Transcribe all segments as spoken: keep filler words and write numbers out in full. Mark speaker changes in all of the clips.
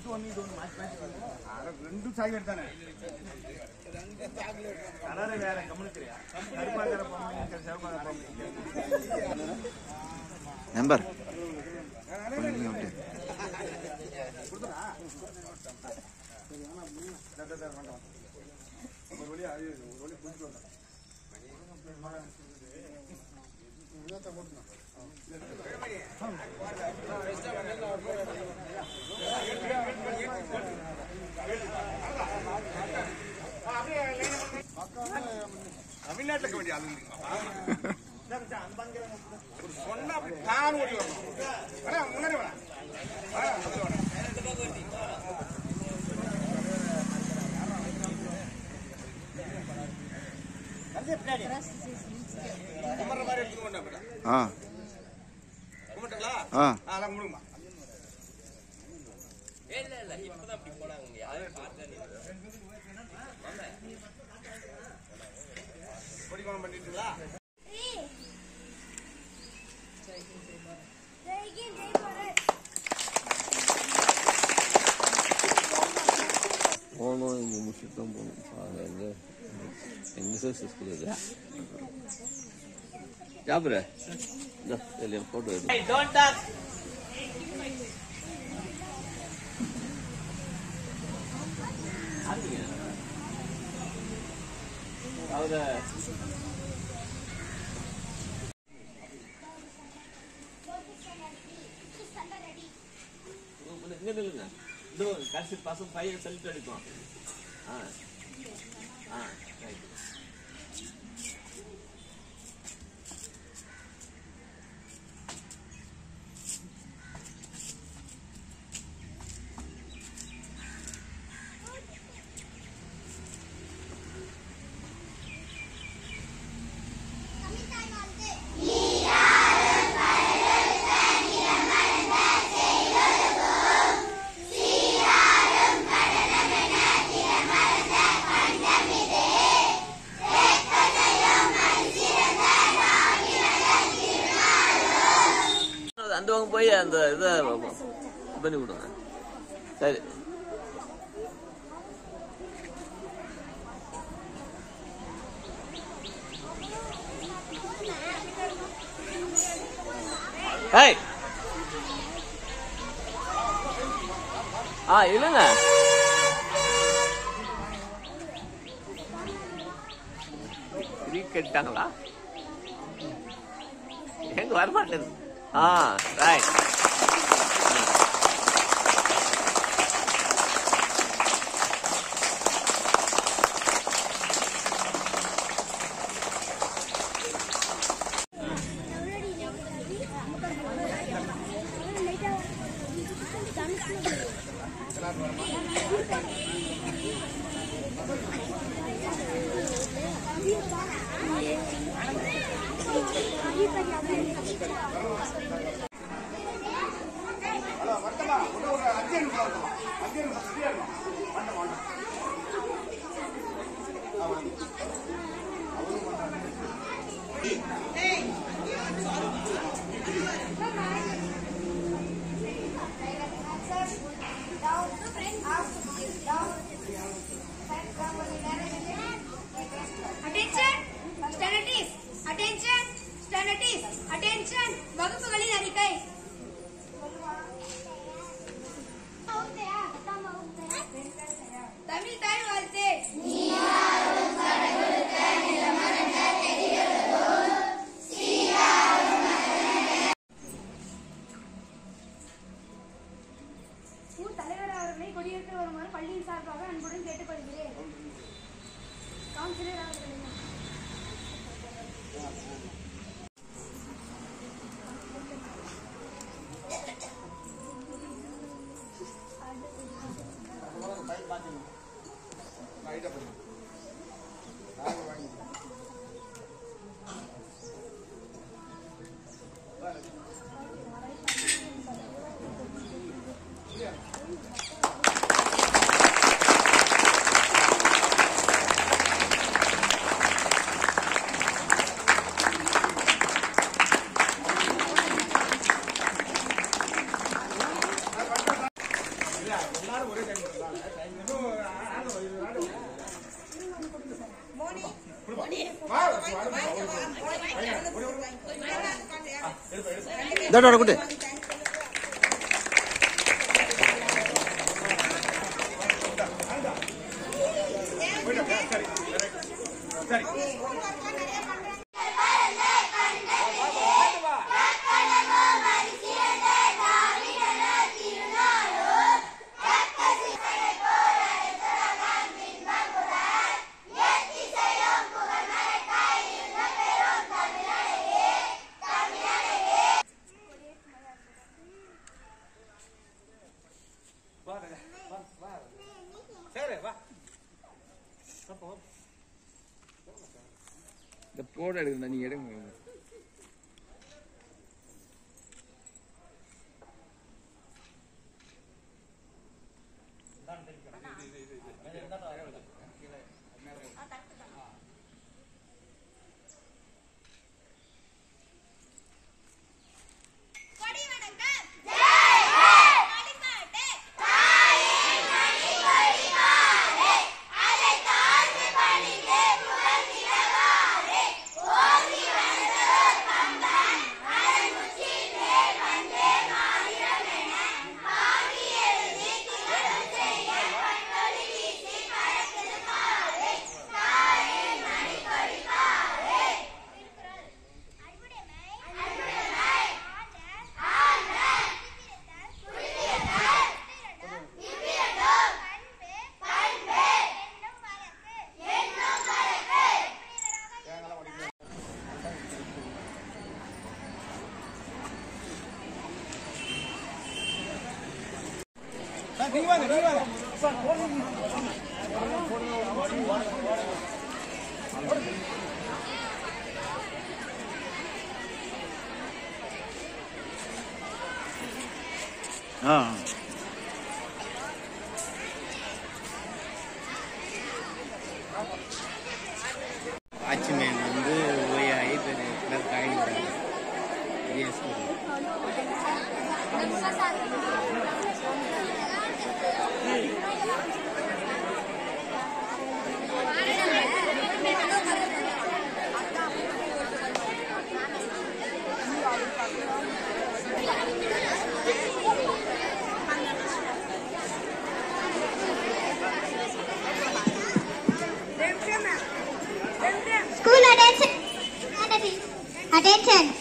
Speaker 1: ஒன்று இது ஒன்று மாற்றி மாற்றி ரெண்டும் சாக்லேட் தானே கலரு வேற கம்முனுக்குறியா கருப்பாக்கிற பொம்மை சிவப்பாக்கிற பொம்மை
Speaker 2: நம்பர்
Speaker 1: ஒரு வழி அது ஒரு வழி புடிச்சு வந்தோம் தமிழ்நாட்டுக்கு வேண்டிய ஆளு ஒரு சொன்னா தான் ஓடி வரணும் முன்னாடி வேணாம் குமர மாதிரி எடுத்துக்கோங்க
Speaker 2: ஆ
Speaker 1: கும்பிட்டுங்களா
Speaker 2: ஆ
Speaker 1: அதெல்லாம் கும்பிடுங்கம்மா
Speaker 3: இல்ல இல்ல இப்பதான் அப்படி போனாங்க யாரும் பார்த்தேன்
Speaker 1: பொடி குழம்பு பண்ணிட்டுங்களா
Speaker 4: போகணும் இங்கே முடிச்சுட்டு தான் போகணும் எங்கே எங்கே சக்ஸஸ்ஃபுல் இல்லை ஜாபுர இல்லை ஃபோட்டோ எடுத்து அவரை இங்கே நில்லுங்க இதோ கடைசி பசங்க பையன் சொல்லிட்டு அடிக்கும் ஆ ஆ ரைட் அந்த பக்கம் போய் அந்த இதை பண்ணி விடுங்க சரி ஹேய் ஆ இல்லைங்க ஃப்ரீ கேட்டாங்களா எங்க வரமாட்டேது ஆ ரைட்
Speaker 5: வகுப்புகளின் அறிக்கை தமிழ் தாய் வாழ்த்து ஊர் தலைவர் அவர்களை கொடியேற்ற வருமாறு பள்ளியின் சார்பாக அன்புடன் கேட்டுக்கொள்கிறேன். கவுன்சிலர் அவர்களை
Speaker 1: எல்லாரும் ஒரே டைம் இன்னும்
Speaker 2: இதோட கூட்டு
Speaker 1: சரி
Speaker 6: இந்த போட்டோ எடுக்கணும் நீங்க எடுங்க நீங்க வாங்க நீங்க வாங்க
Speaker 2: ஆ
Speaker 7: வாட்ச்மேன் வந்து ஓயாகி கிளர்க் ஆகிடுறாங்க பெரிய ஸ்கூல்
Speaker 8: School attention. Attention.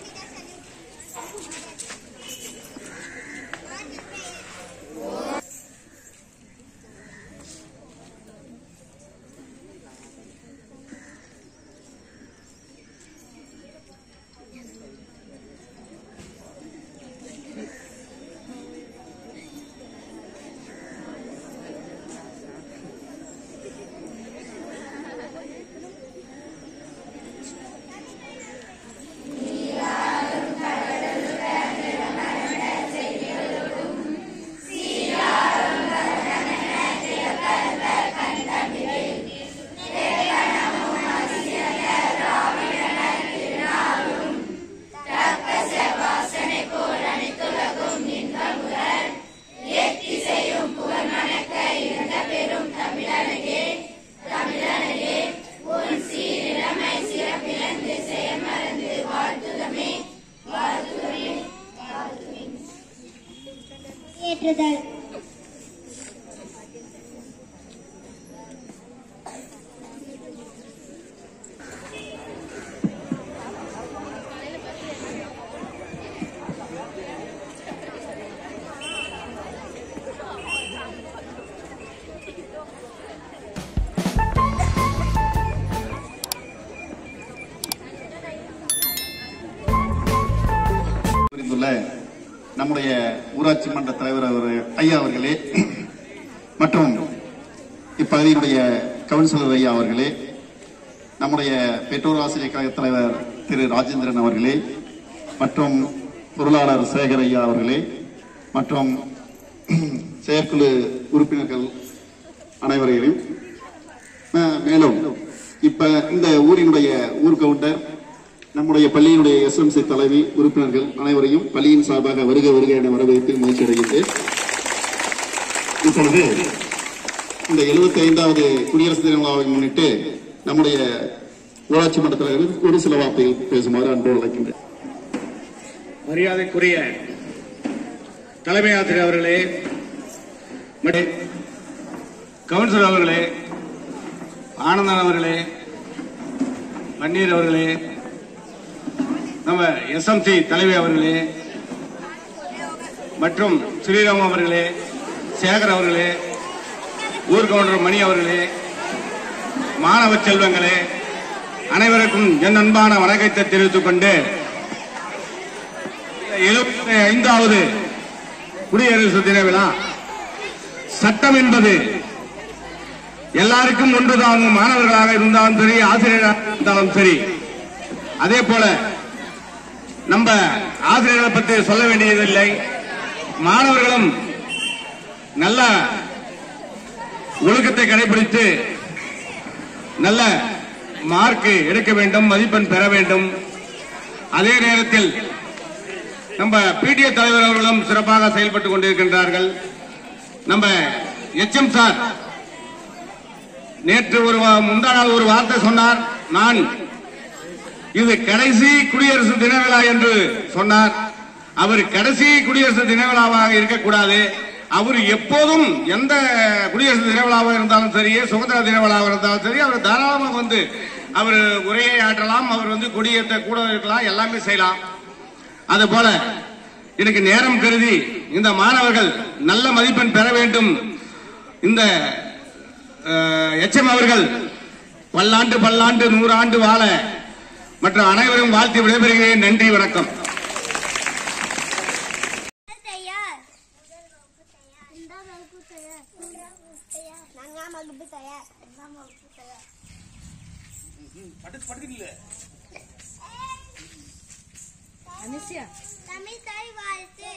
Speaker 8: ஏற்றுதல்.
Speaker 9: நம்முடைய ஊராட்சி மன்ற தலைவர் அவர் ஐயா அவர்களே மற்றும் இப்பகுதியினுடைய கவுன்சிலர் ஐயா அவர்களே, நம்முடைய பெற்றோர் ஆசிரியர் கழக தலைவர் திரு ராஜேந்திரன் அவர்களே மற்றும் பொருளாளர் சேகர் ஐயா அவர்களே மற்றும் செயற்குழு உறுப்பினர்கள் அனைவரையும், மேலும் இப்ப இந்த ஊரினுடைய ஊர் கவுண்டர், நம்முடைய பள்ளியினுடைய எஸ் எம் சி தலைவி, உறுப்பினர்கள் அனைவரையும் பள்ளியின் சார்பாக வருக வருக என வரவேற்று மகிழ்ச்சி அடைகின்றேன். இப்பொழுது இந்த எழுபத்தி ஐந்தாவது குடியரசு தின விழாவை முன்னிட்டு நம்முடைய ஊராட்சி மன்ற தலைவர் ஒரு சில வார்த்தைகள் பேசுமாறு அன்போடு அழைக்கின்றேன்.
Speaker 1: மரியாதைக்குரிய தலைமை ஆசிரியர் அவர்களே, கவுன்சிலர் அவர்களே, ஆனந்தன் அவர்களே, பன்னீர் அவர்களே, நம்ம எஸ் எம் சி தலைவி அவர்களே மற்றும் ஸ்ரீராம் அவர்களே, சேகர் அவர்களே, ஊர் கவுண்டர் மணி அவர்களே, மாணவ செல்வங்களே, அனைவருக்கும் என் அன்பான வணக்கத்தை தெரிவித்துக் கொண்டு எழுபத்தி ஐந்தாவது குடியரசு தின விழா சட்டம் என்பது எல்லாருக்கும் ஒன்றுதான். மாணவர்களாக இருந்தாலும் சரி, ஆசிரியராக இருந்தாலும் சரி. அதே போல நம்ம ஆசிரியர்களை பற்றி சொல்ல வேண்டியதில்லை. மாணவர்களும் நல்ல ஒழுக்கத்தை கடைபிடித்து நல்ல மார்க் எடுக்க வேண்டும், மதிப்பெண் பெற வேண்டும். அதே நேரத்தில் நம்ம பிடிஏ தலைவர் அவர்களும் சிறப்பாக செயல்பட்டுக் கொண்டிருக்கின்றார்கள். நம்ம எச் எம் சார் நேற்று ஒரு முந்தா நாள் ஒரு வார்த்தை சொன்னார். நான் இது கடைசி குடியரசு தின விழா என்று சொன்னார். அவர் கடைசி குடியரசு தின விழாவாக இருக்கக்கூடாது. அவர் எப்போதும் எந்த குடியரசு தின விழாவாக இருந்தாலும் சரி, சுதந்திர தின விழாவாக இருந்தாலும் சரி, அவர் தாராளமாக வந்து அவர் உரையை ஆற்றலாம், அவர் வந்து கொடியேற்ற கூட இருக்கலாம், எல்லாமே செய்யலாம். அது போல எனக்கு நேரம் கருதி இந்த மாணவர்கள் நல்ல மதிப்பெண் பெற வேண்டும். இந்த எச்எம் அவர்கள் பல்லாண்டு பல்லாண்டு நூறாண்டு வாழ மற்ற அனைவரும் வாழ்த்தி விடைபெறுகிறேன். நன்றி, வணக்கம்.
Speaker 8: தமிழ் தாய் வாழ்த்து.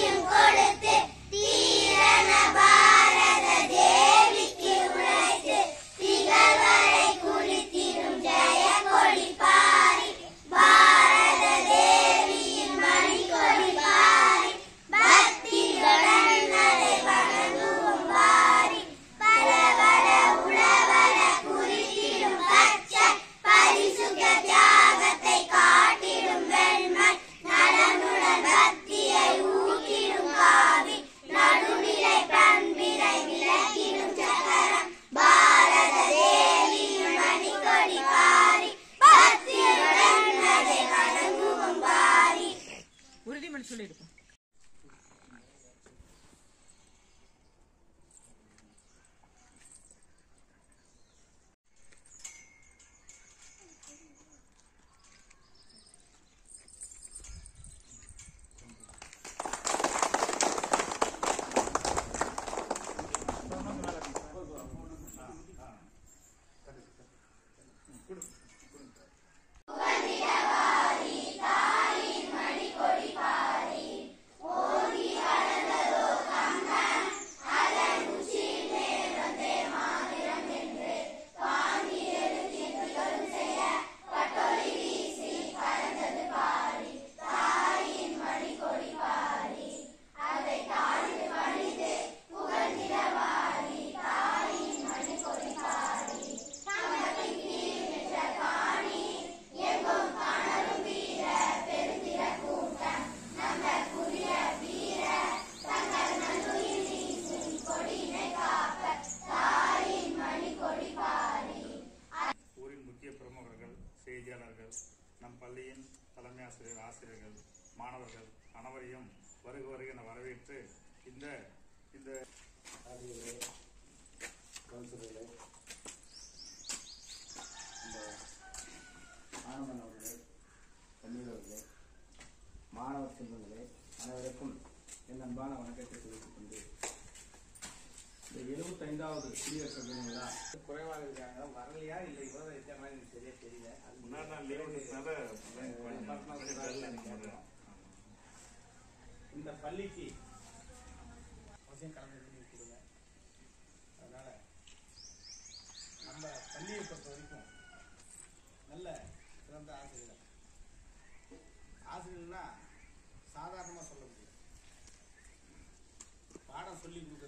Speaker 8: கொடுத்து தீரன பாரத தேவிக்கு உழைத்து
Speaker 10: நம் பள்ளியின் தலைமை ஆசிரியர், ஆசிரியர்கள், மாணவர்கள் அனைவரையும் வருக வருக என வரவேற்று இந்த இந்த
Speaker 11: கவுன்சிலர்களே, இந்த ஆனந்தன் அவர்களே, தமிழர்களே, மாணவர் செல்வங்களே, அனைவருக்கும் என் அன்பான வணக்கத்தை தெரிவித்துக் கொண்டு இந்த எழுபத்தி ஐந்தாவது குடியரசு தின விழா குறைவாக இருக்காங்க, வரலையா இல்லை இவ்வளவு இருக்கிற மாதிரி எனக்கு சரியா தெரியல. இந்த பள்ளிக்கு அவசியம் கலந்து கொடுங்க. அதனால நம்ம பள்ளியை பொறுத்த வரைக்கும் நல்ல சிறந்த ஆசிரியர். ஆசிரியர்னா சாதாரணமாக சொல்ல முடியும். பாடம் சொல்லி